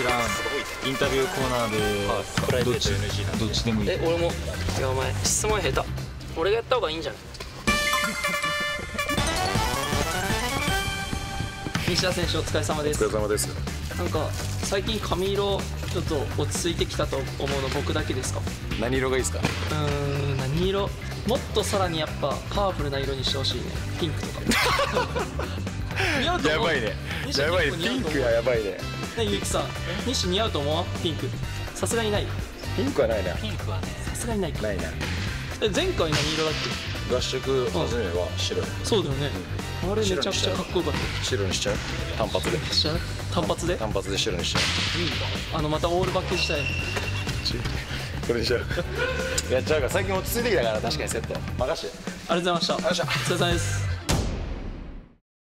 らインタビューコーナーでプライベート NG なんでどっちでもいい。 俺も。いやお前質問下手。俺がやった方がいいんじゃない？西田選手お疲れ様です。 お疲れ様です。 なんか最近髪色ちょっと落ち着いてきたと思うの僕だけですか？ 何色がいいですか？ 何色？もっとさらにやっぱパワフルな色にしてほしいね。ピンクとか。似合うと思う。 やばいね。やばいね。ピンクはやばいね。 ねゆうきさん、西似合うと思う？ピンク。さすがにない。 ピンクはないな。 ピンクはねさすがにないか。 ないな。 前回何色だっ合宿初めは白い。 け？そうだよね。あれめちゃくちゃかっこよかった。 白にしちゃう？単発で。 しちゃう？単発で？ 単発で白にしちゃう。 またオールバックしたい。 これにしちゃう。やっちゃうから最近落ち着いてきたから確かにセット。任して。 ありがとうございました。お疲れ様です。